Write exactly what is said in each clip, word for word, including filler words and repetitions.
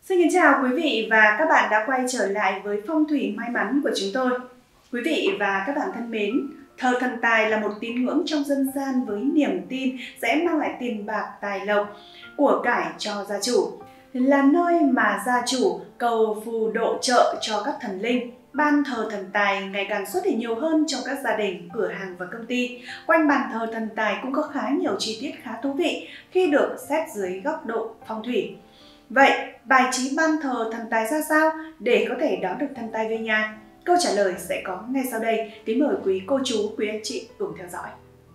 Xin kính chào quý vị và các bạn đã quay trở lại với Phong thủy may mắn của chúng tôi. Quý vị và các bạn thân mến, thờ thần tài là một tín ngưỡng trong dân gian với niềm tin sẽ mang lại tiền bạc, tài lộc, của cải cho gia chủ. Là nơi mà gia chủ cầu phù độ trợ cho các thần linh. Ban thờ thần tài ngày càng xuất hiện nhiều hơn trong các gia đình, cửa hàng và công ty. Quanh bàn thờ thần tài cũng có khá nhiều chi tiết khá thú vị khi được xét dưới góc độ phong thủy. Vậy, bài trí ban thờ thần tài ra sao để có thể đón được thần tài về nhà? Câu trả lời sẽ có ngay sau đây. Kính mời quý cô chú, quý anh chị cùng theo dõi.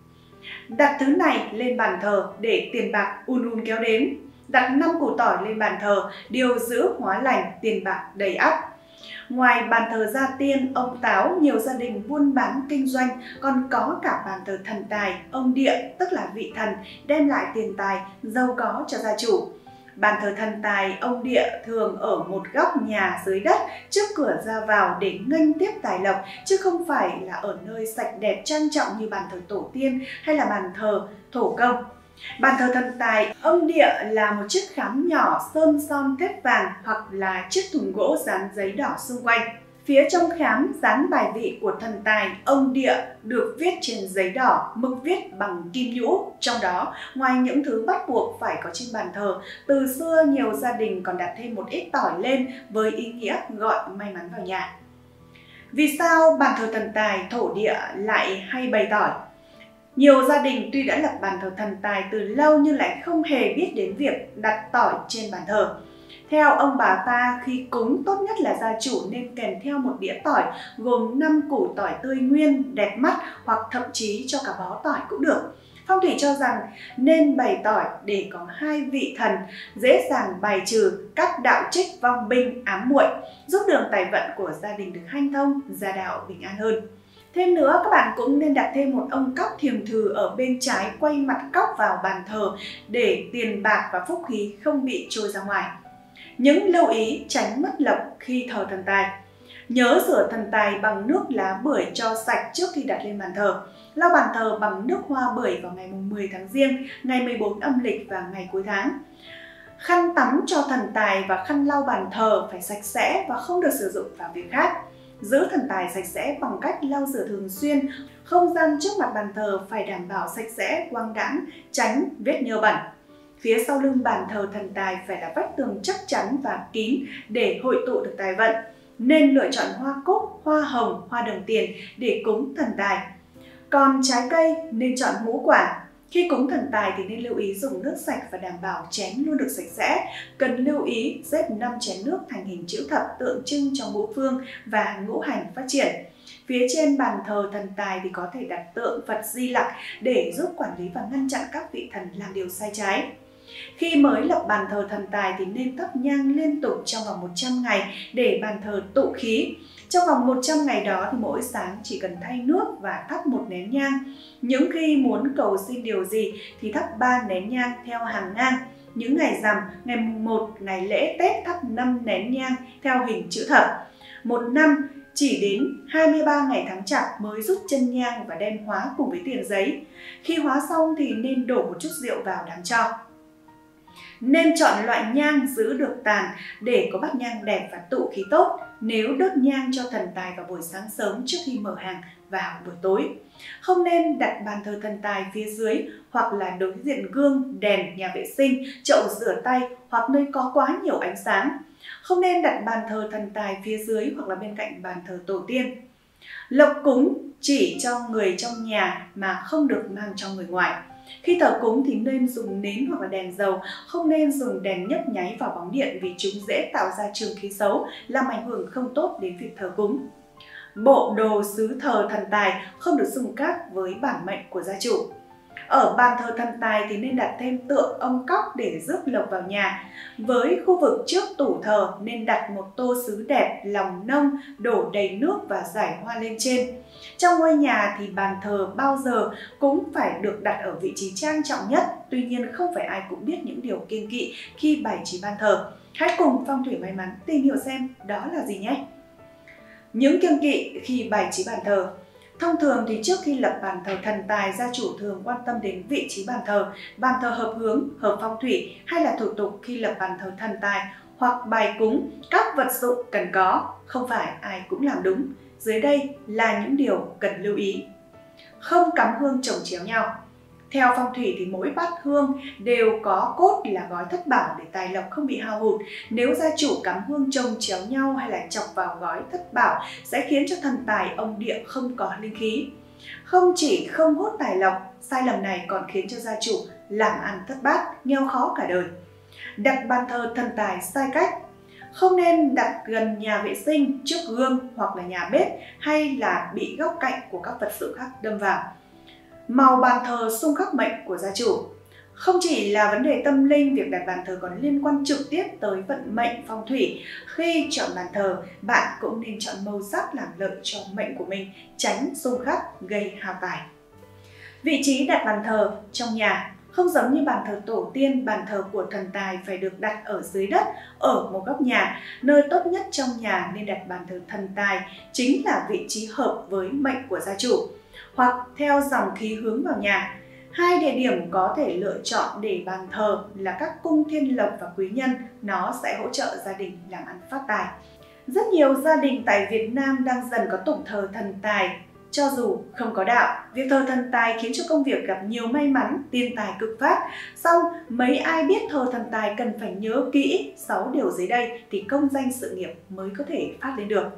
Đặt thứ này lên bàn thờ để tiền bạc un un kéo đến. Đặt năm củ tỏi lên bàn thờ, điều giữ hóa lành, tiền bạc đầy ắp. Ngoài bàn thờ gia tiên, ông táo, nhiều gia đình buôn bán kinh doanh còn có cả bàn thờ thần tài, ông địa, tức là vị thần, đem lại tiền tài, giàu có cho gia chủ. Bàn thờ thần tài, ông địa thường ở một góc nhà dưới đất trước cửa ra vào để nghênh tiếp tài lộc, chứ không phải là ở nơi sạch đẹp trang trọng như bàn thờ tổ tiên hay là bàn thờ thổ công. Bàn thờ thần tài, ông địa là một chiếc khám nhỏ sơn son thép vàng hoặc là chiếc thùng gỗ dán giấy đỏ xung quanh. Phía trong khám dán bài vị của thần tài, ông địa được viết trên giấy đỏ, mực viết bằng kim nhũ. Trong đó, ngoài những thứ bắt buộc phải có trên bàn thờ, từ xưa nhiều gia đình còn đặt thêm một ít tỏi lên với ý nghĩa gọi may mắn vào nhà. Vì sao bàn thờ thần tài thổ địa lại hay bày tỏi? Nhiều gia đình tuy đã lập bàn thờ thần tài từ lâu nhưng lại không hề biết đến việc đặt tỏi trên bàn thờ. Theo ông bà ta, khi cúng tốt nhất là gia chủ nên kèm theo một đĩa tỏi gồm năm củ tỏi tươi nguyên, đẹp mắt hoặc thậm chí cho cả bó tỏi cũng được. Phong thủy cho rằng nên bày tỏi để có hai vị thần, dễ dàng bài trừ các đạo trích vong binh ám muội, giúp đường tài vận của gia đình được hanh thông, gia đạo bình an hơn. Thêm nữa, các bạn cũng nên đặt thêm một ông cóc thiềm thử ở bên trái quay mặt cóc vào bàn thờ để tiền bạc và phúc khí không bị trôi ra ngoài. Những lưu ý tránh mất lộc khi thờ thần tài. Nhớ rửa thần tài bằng nước lá bưởi cho sạch trước khi đặt lên bàn thờ. Lau bàn thờ bằng nước hoa bưởi vào ngày mười tháng Giêng, ngày mười bốn âm lịch và ngày cuối tháng. Khăn tắm cho thần tài và khăn lau bàn thờ phải sạch sẽ và không được sử dụng vào việc khác. Giữ thần tài sạch sẽ bằng cách lau rửa thường xuyên. Không gian trước mặt bàn thờ phải đảm bảo sạch sẽ, quang đãng, tránh vết nhơ bẩn. Phía sau lưng bàn thờ thần tài phải là vách tường chắc chắn và kín để hội tụ được tài vận. Nên lựa chọn hoa cúc, hoa hồng, hoa đồng tiền để cúng thần tài. Còn trái cây nên chọn ngũ quả. Khi cúng thần tài thì nên lưu ý dùng nước sạch và đảm bảo chén luôn được sạch sẽ. Cần lưu ý xếp năm chén nước thành hình chữ thập tượng trưng cho ngũ phương và ngũ hành phát triển. Phía trên bàn thờ thần tài thì có thể đặt tượng Phật Di Lặc để giúp quản lý và ngăn chặn các vị thần làm điều sai trái. Khi mới lập bàn thờ thần tài thì nên thắp nhang liên tục trong vòng một trăm ngày để bàn thờ tụ khí. Trong vòng một trăm ngày đó thì mỗi sáng chỉ cần thay nước và thắp một nén nhang. Những khi muốn cầu xin điều gì thì thắp ba nén nhang theo hàng ngang. Những ngày rằm, ngày mùng một, ngày lễ Tết thắp năm nén nhang theo hình chữ thập. Một năm chỉ đến hai mươi ba ngày tháng Chạp mới rút chân nhang và đem hóa cùng với tiền giấy. Khi hóa xong thì nên đổ một chút rượu vào đám tro. Nên chọn loại nhang giữ được tàn để có bát nhang đẹp và tụ khí tốt. Nếu đốt nhang cho thần tài vào buổi sáng sớm trước khi mở hàng vào buổi tối. Không nên đặt bàn thờ thần tài phía dưới hoặc là đối diện gương, đèn, nhà vệ sinh, chậu rửa tay hoặc nơi có quá nhiều ánh sáng. Không nên đặt bàn thờ thần tài phía dưới hoặc là bên cạnh bàn thờ tổ tiên. Lộc cúng chỉ cho người trong nhà mà không được mang cho người ngoài. Khi thờ cúng thì nên dùng nến hoặc là đèn dầu, không nên dùng đèn nhấp nháy vào bóng điện vì chúng dễ tạo ra trường khí xấu, làm ảnh hưởng không tốt đến việc thờ cúng. Bộ đồ sứ thờ thần tài không được xung khắc với bản mệnh của gia chủ. Ở bàn thờ thần tài thì nên đặt thêm tượng ông cóc để rước lộc vào nhà. Với khu vực trước tủ thờ nên đặt một tô sứ đẹp, lòng nông, đổ đầy nước và rải hoa lên trên. Trong ngôi nhà thì bàn thờ bao giờ cũng phải được đặt ở vị trí trang trọng nhất. Tuy nhiên không phải ai cũng biết những điều kiêng kỵ khi bày trí bàn thờ. Hãy cùng Phong thủy may mắn tìm hiểu xem đó là gì nhé! Những kiêng kỵ khi bày trí bàn thờ. Thông thường thì trước khi lập bàn thờ thần tài, gia chủ thường quan tâm đến vị trí bàn thờ, bàn thờ hợp hướng, hợp phong thủy hay là thủ tục khi lập bàn thờ thần tài hoặc bài cúng, các vật dụng cần có, không phải ai cũng làm đúng. Dưới đây là những điều cần lưu ý. Không cắm hương chồng chéo nhau. Theo phong thủy thì mỗi bát hương đều có cốt là gói thất bảo để tài lộc không bị hao hụt. Nếu gia chủ cắm hương chồng chéo nhau hay là chọc vào gói thất bảo sẽ khiến cho thần tài ông địa không có linh khí. Không chỉ không hút tài lộc, sai lầm này còn khiến cho gia chủ làm ăn thất bát, nghèo khó cả đời. Đặt bàn thờ thần tài sai cách. Không nên đặt gần nhà vệ sinh, trước gương hoặc là nhà bếp hay là bị góc cạnh của các vật dụng khác đâm vào. Màu bàn thờ xung khắc mệnh của gia chủ. Không chỉ là vấn đề tâm linh, việc đặt bàn thờ còn liên quan trực tiếp tới vận mệnh phong thủy. Khi chọn bàn thờ, bạn cũng nên chọn màu sắc làm lợi cho mệnh của mình, tránh xung khắc gây hao tài. Vị trí đặt bàn thờ trong nhà. Không giống như bàn thờ tổ tiên, bàn thờ của thần tài phải được đặt ở dưới đất, ở một góc nhà. Nơi tốt nhất trong nhà nên đặt bàn thờ thần tài, chính là vị trí hợp với mệnh của gia chủ, hoặc theo dòng khí hướng vào nhà. Hai địa điểm có thể lựa chọn để bàn thờ là các cung thiên lộc và quý nhân, nó sẽ hỗ trợ gia đình làm ăn phát tài. Rất nhiều gia đình tại Việt Nam đang dần có tụng thờ thần tài. Cho dù không có đạo, việc thờ thần tài khiến cho công việc gặp nhiều may mắn, tiền tài cực phát. Song mấy ai biết thờ thần tài cần phải nhớ kỹ sáu điều dưới đây thì công danh sự nghiệp mới có thể phát lên được.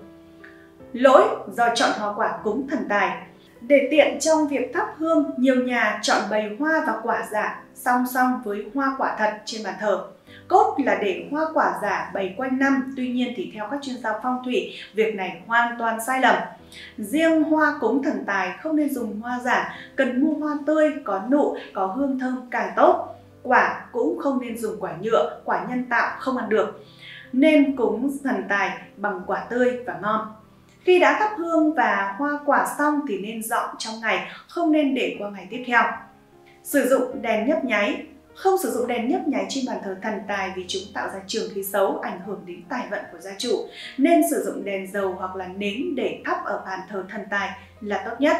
Lỗi do chọn hoa quả cúng thần tài. Để tiện trong việc thắp hương, nhiều nhà chọn bày hoa và quả giả song song với hoa quả thật trên bàn thờ. Cốt là để hoa quả giả bày quanh năm, tuy nhiên thì theo các chuyên gia phong thủy, việc này hoàn toàn sai lầm. Riêng hoa cúng thần tài không nên dùng hoa giả, cần mua hoa tươi, có nụ, có hương thơm càng tốt. Quả cũng không nên dùng quả nhựa, quả nhân tạo không ăn được. Nên cúng thần tài bằng quả tươi và ngon. Khi đã thắp hương và hoa quả xong thì nên dọn trong ngày, không nên để qua ngày tiếp theo. Sử dụng đèn nhấp nháy. Không sử dụng đèn nhấp nháy trên bàn thờ thần tài vì chúng tạo ra trường khí xấu, ảnh hưởng đến tài vận của gia chủ. Nên sử dụng đèn dầu hoặc là nến để thắp ở bàn thờ thần tài là tốt nhất.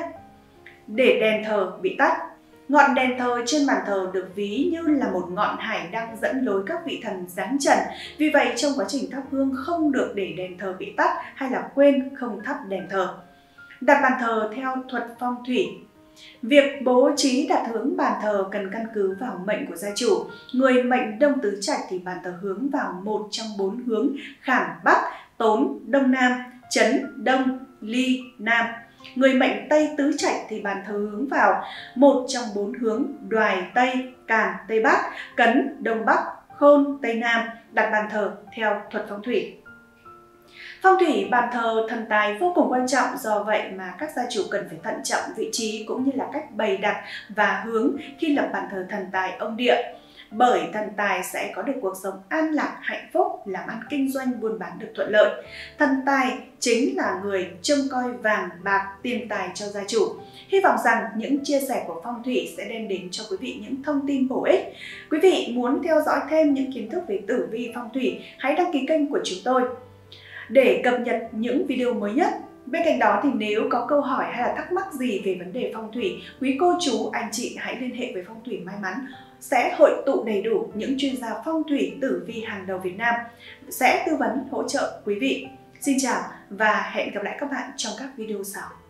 Để đèn thờ bị tắt. Ngọn đèn thờ trên bàn thờ được ví như là một ngọn hải đang dẫn lối các vị thần giáng trần. Vì vậy trong quá trình thắp hương không được để đèn thờ bị tắt hay là quên không thắp đèn thờ. Đặt bàn thờ theo thuật phong thủy. Việc bố trí đặt hướng bàn thờ cần căn cứ vào mệnh của gia chủ. Người mệnh Đông Tứ Trạch thì bàn thờ hướng vào một trong bốn hướng Khảm Bắc, Tốn Đông Nam, Chấn Đông, Ly Nam. Người mệnh Tây Tứ Trạch thì bàn thờ hướng vào một trong bốn hướng Đoài Tây, Càn Tây Bắc, Cấn Đông Bắc, Khôn Tây Nam. Đặt bàn thờ theo thuật phong thủy. Phong thủy bàn thờ thần tài vô cùng quan trọng, do vậy mà các gia chủ cần phải thận trọng vị trí cũng như là cách bày đặt và hướng khi lập bàn thờ thần tài ông địa. Bởi thần tài sẽ có được cuộc sống an lạc, hạnh phúc, làm ăn kinh doanh buôn bán được thuận lợi. Thần tài chính là người trông coi vàng, bạc, tiền tài cho gia chủ. Hy vọng rằng những chia sẻ của phong thủy sẽ đem đến cho quý vị những thông tin bổ ích. Quý vị muốn theo dõi thêm những kiến thức về tử vi phong thủy, hãy đăng ký kênh của chúng tôi để cập nhật những video mới nhất. Bên cạnh đó thì nếu có câu hỏi hay là thắc mắc gì về vấn đề phong thủy, quý cô chú, anh chị hãy liên hệ với Phong thủy May Mắn, sẽ hội tụ đầy đủ những chuyên gia phong thủy tử vi hàng đầu Việt Nam, sẽ tư vấn hỗ trợ quý vị. Xin chào và hẹn gặp lại các bạn trong các video sau.